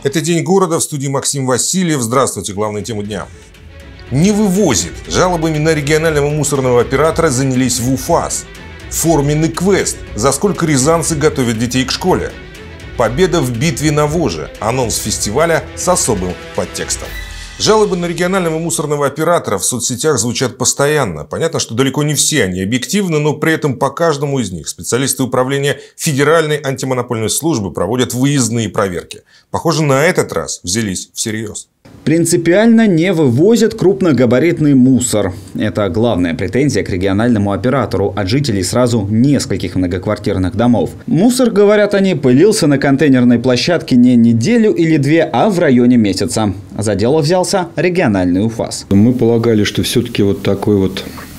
Это «День города», в студии Максим Васильев. Здравствуйте, главная тема дня. Не вывозит. Жалобами на регионального мусорного оператора занялись в УФАС. Форменный квест. За сколько рязанцы готовят детей к школе. Победа в битве на Воже. Анонс фестиваля с особым подтекстом. Жалобы на регионального мусорного оператора в соцсетях звучат постоянно. Понятно, что далеко не все они объективны, но при этом по каждому из них специалисты управления Федеральной антимонопольной службы проводят выездные проверки. Похоже, на этот раз взялись всерьез. Принципиально не вывозят крупногабаритный мусор. Это главная претензия к региональному оператору от жителей сразу нескольких многоквартирных домов. Мусор, говорят они, пылился на контейнерной площадке не неделю или две, а в районе месяца. За дело взялся региональный УФАС. Мы полагали, что все-таки вот такое вот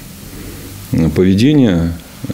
поведение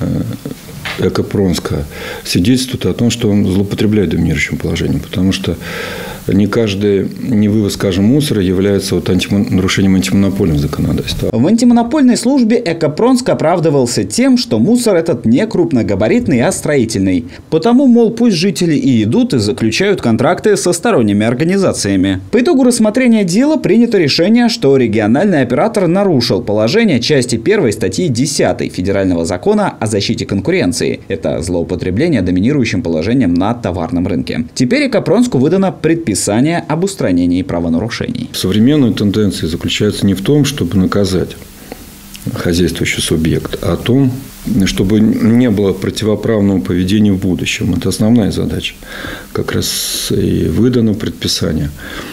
Экопромска свидетельствует о том, что он злоупотребляет доминирующим положением, потому что не каждый невывоз, скажем, мусора является нарушением антимонопольного законодательства. В антимонопольной службе Экопромск оправдывался тем, что мусор этот не крупногабаритный, а строительный. Потому, мол, пусть жители и идут и заключают контракты со сторонними организациями. По итогу рассмотрения дела принято решение, что региональный оператор нарушил положение части 1 статьи 10 Федерального закона о защите конкуренции. Это злоупотребление доминирующим положением на товарном рынке. Теперь Экопромску выдано предписание об устранении правонарушений. Современная тенденция заключается не в том, чтобы наказать хозяйствующий субъект, а в том, чтобы не было противоправного поведения в будущем. Это основная задача. Как раз и выдано предписание.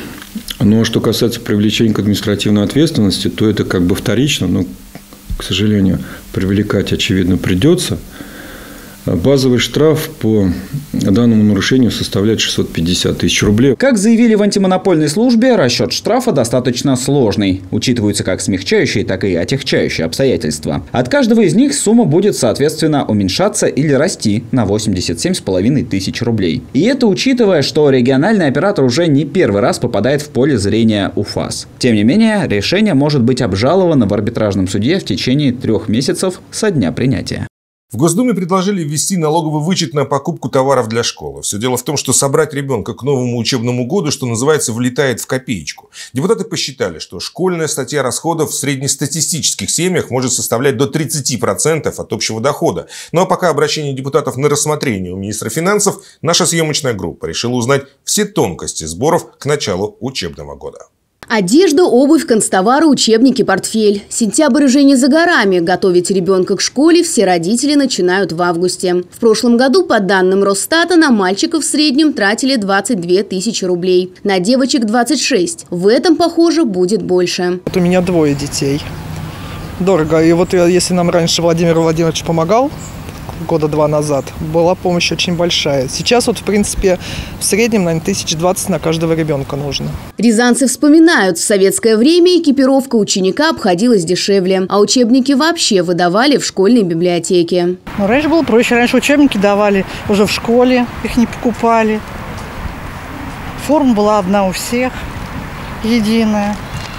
Но что касается привлечения к административной ответственности, то это как бы вторично, но, к сожалению, привлекать, очевидно, придется. Базовый штраф по данному нарушению составляет 650 тысяч рублей. Как заявили в антимонопольной службе, расчет штрафа достаточно сложный. Учитываются как смягчающие, так и отягчающие обстоятельства. От каждого из них сумма будет, соответственно, уменьшаться или расти на 87,5 тысяч рублей. И это учитывая, что региональный оператор уже не первый раз попадает в поле зрения УФАС. Тем не менее, решение может быть обжаловано в арбитражном суде в течение 3 месяцев со дня принятия. В Госдуме предложили ввести налоговый вычет на покупку товаров для школы. Все дело в том, что собрать ребенка к новому учебному году, что называется, влетает в копеечку. Депутаты посчитали, что школьная статья расходов в среднестатистических семьях может составлять до 30% от общего дохода. Ну а пока обращение депутатов на рассмотрение у министра финансов, наша съемочная группа решила узнать все тонкости сборов к началу учебного года. Одежда, обувь, канцтовары, учебники, портфель. Сентябрь уже не за горами. Готовить ребенка к школе все родители начинают в августе. В прошлом году, по данным Росстата, на мальчиков в среднем тратили 22 тысячи рублей. На девочек 26. В этом, похоже, будет больше. Вот у меня 2 детей. Дорого. И вот если нам раньше Владимир Владимирович помогал, года 2 назад, была помощь очень большая. Сейчас вот, в принципе, в среднем, наверное, 1020 на каждого ребенка нужно. Рязанцы вспоминают, в советское время экипировка ученика обходилась дешевле, а учебники вообще выдавали в школьной библиотеке. Но раньше было проще. Раньше учебники давали уже в школе, их не покупали. Форма была одна у всех, единая.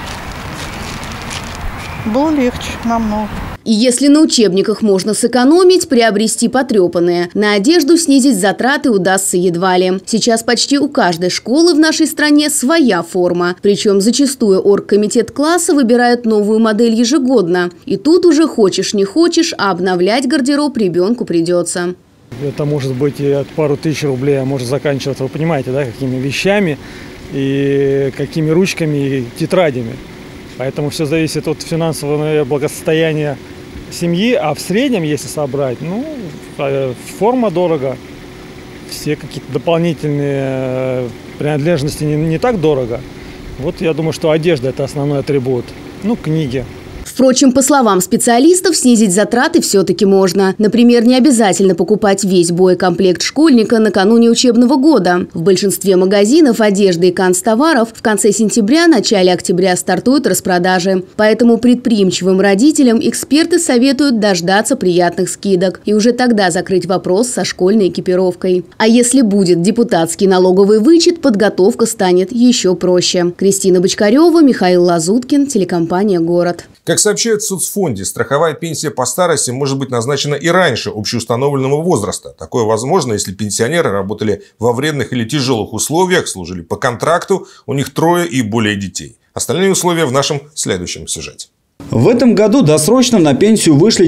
Было легче намного. И если на учебниках можно сэкономить, приобрести потрепанные, на одежду снизить затраты удастся едва ли. Сейчас почти у каждой школы в нашей стране своя форма. Причем зачастую оргкомитет класса выбирает новую модель ежегодно. И тут уже хочешь не хочешь, а обновлять гардероб ребенку придется. Это может быть и от пару тысяч рублей, а может заканчиваться, вы понимаете, да, какими вещами и какими ручками и тетрадями. Поэтому все зависит от финансового благосостояния семьи, а в среднем, если собрать, форма дорого, все какие-то дополнительные принадлежности не так дорого. Вот я думаю, что одежда – это основной атрибут. Книги. Впрочем, по словам специалистов, снизить затраты все-таки можно. Например, не обязательно покупать весь боекомплект школьника накануне учебного года. В большинстве магазинов одежды и канцтоваров в конце сентября – начале октября стартуют распродажи. Поэтому предприимчивым родителям эксперты советуют дождаться приятных скидок и уже тогда закрыть вопрос со школьной экипировкой. А если будет депутатский налоговый вычет, подготовка станет еще проще. Кристина Бочкарева, Михаил Лазуткин, телекомпания «Город». Как сообщают в соцфонде, страховая пенсия по старости может быть назначена и раньше общеустановленного возраста. Такое возможно, если пенсионеры работали во вредных или тяжелых условиях, служили по контракту, у них 3 и более детей. Остальные условия в нашем следующем сюжете. В этом году досрочно на пенсию вышли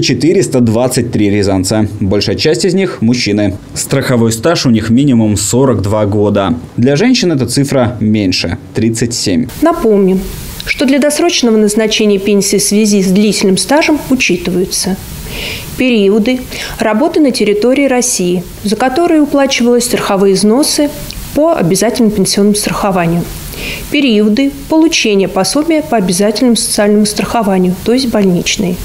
423 рязанца. Большая часть из них – мужчины. Страховой стаж у них минимум 42 года. Для женщин эта цифра меньше – 37. Напомним, что для досрочного назначения пенсии в связи с длительным стажем учитываются периоды работы на территории России, за которые уплачивались страховые взносы по обязательному пенсионному страхованию, периоды получения пособия по обязательному социальному страхованию, то есть больничные,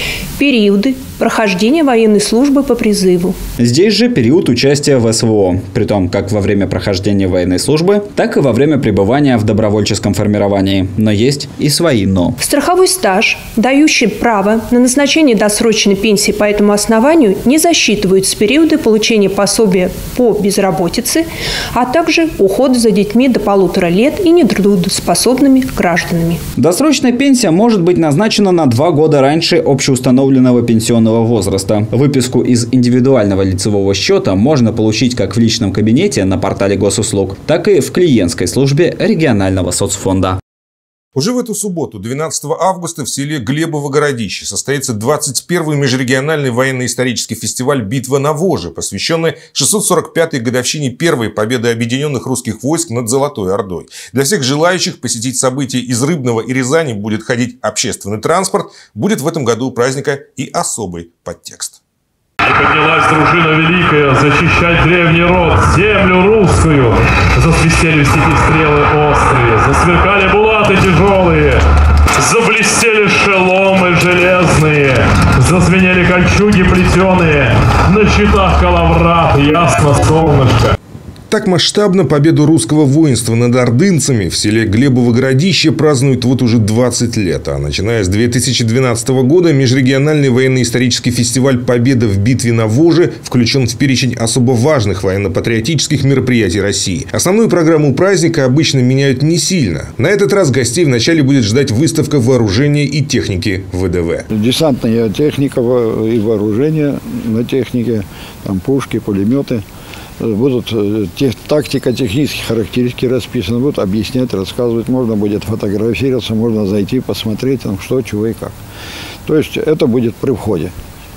периоды прохождения военной службы по призыву. Здесь же период участия в СВО, притом как во время прохождения военной службы, так и во время пребывания в добровольческом формировании. Но есть и свои «но». Страховой стаж, дающий право на назначение досрочной пенсии по этому основанию, не засчитываются периоды получения пособия по безработице, а также ухода за детьми до 1,5 лет и нетрудоспособными гражданами. Досрочная пенсия может быть назначена на 2 года раньше общеустановленного пенсионного возраста. Выписку из индивидуального лицевого счета можно получить как в личном кабинете на портале госуслуг, так и в клиентской службе регионального соцфонда. Уже в эту субботу, 12 августа, в селе Глебово-Городище состоится 21-й межрегиональный военно-исторический фестиваль «Битва на Воже», посвященный 645-й годовщине первой победы объединенных русских войск над Золотой Ордой. Для всех желающих посетить события из Рыбного и Рязани будет ходить общественный транспорт. Будет в этом году у праздника и особый подтекст. Поднялась дружина великая защищать древний род, землю русскую. Засвистели в степи стрелы острые, засверкали булаты тяжелые, заблестели шеломы железные, зазвенели кольчуги плетеные, на щитах калаврат ясно солнышко. Так масштабно победу русского воинства над ордынцами в селе Глебово-Городище празднуют вот уже 20 лет. А начиная с 2012 года межрегиональный военно-исторический фестиваль «Победа в битве на Воже» включен в перечень особо важных военно-патриотических мероприятий России. Основную программу праздника обычно меняют не сильно. На этот раз гостей вначале будет ждать выставка вооружения и техники ВДВ. Десантная техника и вооружение на технике, там пушки, пулеметы. Будут тактика, технические характеристики расписаны, будут объяснять, рассказывать. Можно будет фотографироваться, можно зайти, посмотреть, там, что, чего и как. То есть это будет при входе.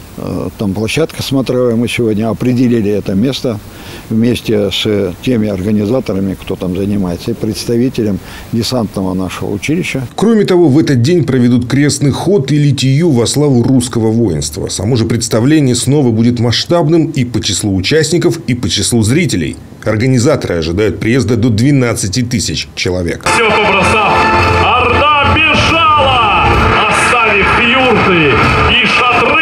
Там площадка смотровая, мы сегодня определили это место вместе с теми организаторами, кто там занимается, и представителем десантного нашего училища. Кроме того, в этот день проведут крестный ход и литию во славу русского воинства. Само же представление снова будет масштабным и по числу участников, и по числу зрителей. Организаторы ожидают приезда до 12 тысяч человек. Все побросав, Орда бежала, оставив юрты и шатры.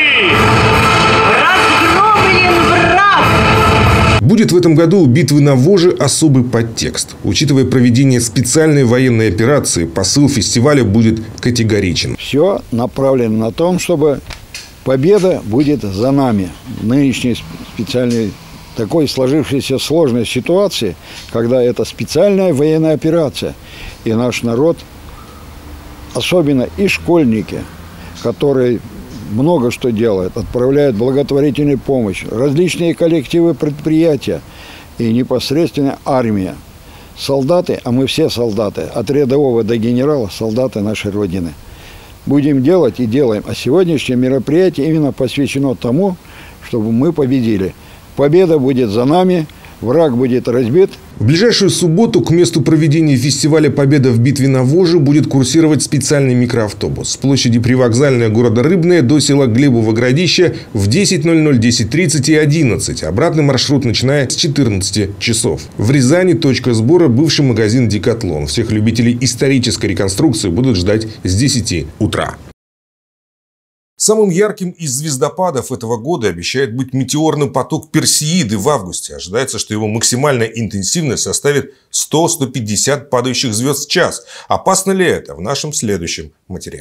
Будет в этом году у «Битвы на Воже» особый подтекст. Учитывая проведение специальной военной операции, посыл фестиваля будет категоричен. Все направлено на том, чтобы победа будет за нами. В нынешней специальной такой сложившейся сложной ситуации, когда это специальная военная операция, и наш народ, особенно и школьники, которые много что делают, отправляют благотворительную помощь, различные коллективы, предприятия и непосредственно армия. Солдаты, а мы все солдаты, от рядового до генерала, солдаты нашей Родины. Будем делать и делаем. А сегодняшнее мероприятие именно посвящено тому, чтобы мы победили. Победа будет за нами, враг будет разбит. В ближайшую субботу к месту проведения фестиваля «Победа в битве на Воже» будет курсировать специальный микроавтобус с площади Привокзальная города Рыбное до села Глебово-Городище в 10:00, 10:30 и 11. Обратный маршрут начиная с 14 часов. В Рязани точка сбора бывший магазин «Декатлон». Всех любителей исторической реконструкции будут ждать с 10 утра. Самым ярким из звездопадов этого года обещает быть метеорный поток Персеиды в августе. Ожидается, что его максимальная интенсивность составит 100-150 падающих звезд в час. Опасно ли это? В нашем следующем материале.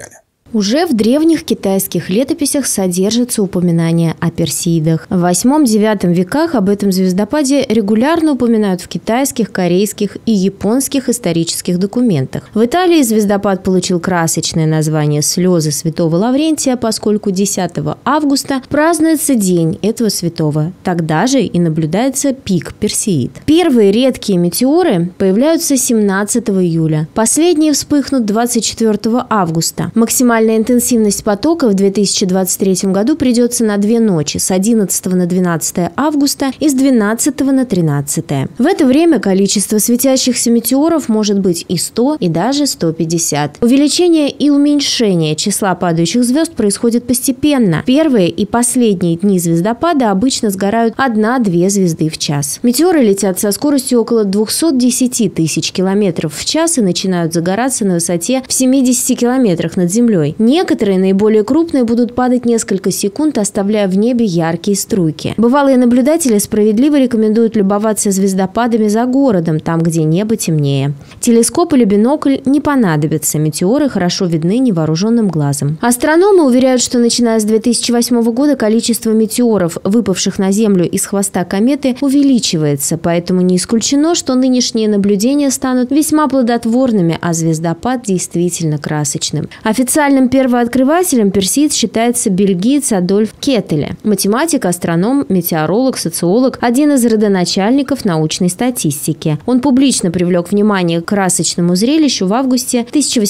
Уже в древних китайских летописях содержится упоминание о Персеидах. В 8-9 веках об этом звездопаде регулярно упоминают в китайских, корейских и японских исторических документах. В Италии звездопад получил красочное название «Слезы святого Лаврентия», поскольку 10 августа празднуется день этого святого. Тогда же и наблюдается пик Персеид. Первые редкие метеоры появляются 17 июля. Последние вспыхнут 24 августа. Максимальная интенсивность потока в 2023 году придется на 2 ночи с 11 на 12 августа и с 12 на 13. В это время количество светящихся метеоров может быть и 100, и даже 150. Увеличение и уменьшение числа падающих звезд происходит постепенно. Первые и последние дни звездопада обычно сгорают 1-2 звезды в час. Метеоры летят со скоростью около 210 тысяч километров в час и начинают загораться на высоте в 70 километрах над землей. Некоторые, наиболее крупные, будут падать несколько секунд, оставляя в небе яркие струйки. Бывалые наблюдатели справедливо рекомендуют любоваться звездопадами за городом, там, где небо темнее. Телескоп или бинокль не понадобятся, метеоры хорошо видны невооруженным глазом. Астрономы уверяют, что начиная с 2008 года количество метеоров, выпавших на Землю из хвоста кометы, увеличивается, поэтому не исключено, что нынешние наблюдения станут весьма плодотворными, а звездопад действительно красочным. Официальным первооткрывателем Персеид считается бельгиец Адольф Кетеле. Математик, астроном, метеоролог, социолог, один из родоначальников научной статистики. Он публично привлек внимание к красочному зрелищу в августе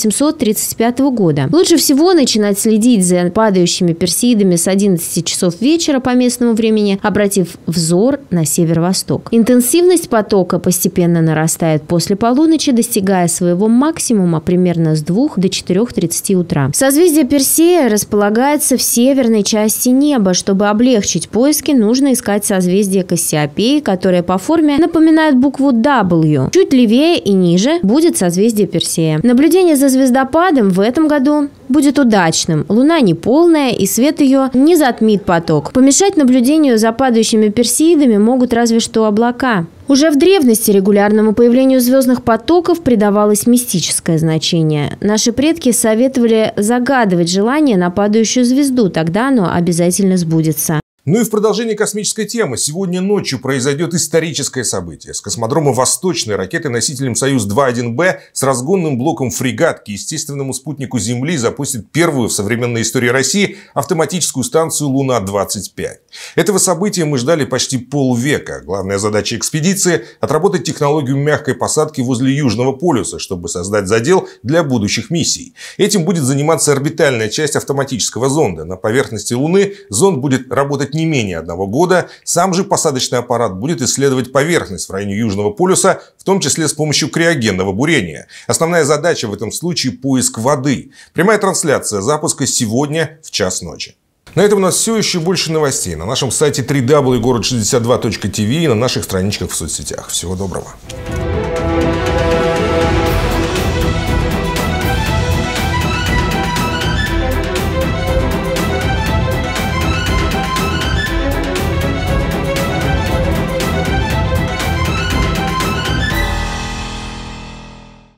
1835 года. Лучше всего начинать следить за падающими Персеидами с 11 часов вечера по местному времени, обратив взор на северо-восток. Интенсивность потока постепенно нарастает после полуночи, достигая своего максимума примерно с 2 до 4:30 утра. Созвездие Персея располагается в северной части неба. Чтобы облегчить поиски, нужно искать созвездие Кассиопеи, которое по форме напоминает букву W. Чуть левее и ниже будет созвездие Персея. Наблюдение за звездопадом в этом году будет удачным. Луна неполная, и свет ее не затмит поток. Помешать наблюдению за падающими Персеидами могут разве что облака. Уже в древности регулярному появлению звездных потоков придавалось мистическое значение. Наши предки советовали загадывать желание на падающую звезду, тогда оно обязательно сбудется. Ну и в продолжении космической темы. Сегодня ночью произойдет историческое событие. С космодрома Восточной ракетой-носителем «Союз-2-1Б» с разгонным блоком «Фрегат» к естественному спутнику Земли запустит первую в современной истории России автоматическую станцию «Луна-25». Этого события мы ждали почти полвека. Главная задача экспедиции – отработать технологию мягкой посадки возле Южного полюса, чтобы создать задел для будущих миссий. Этим будет заниматься орбитальная часть автоматического зонда. На поверхности Луны зонд будет работать не менее 1 года. Сам же посадочный аппарат будет исследовать поверхность в районе Южного полюса, в том числе с помощью криогенного бурения. Основная задача в этом случае – поиск воды. Прямая трансляция запуска сегодня в час ночи. На этом у нас все, еще больше новостей на нашем сайте www.город62.tv и на наших страничках в соцсетях. Всего доброго.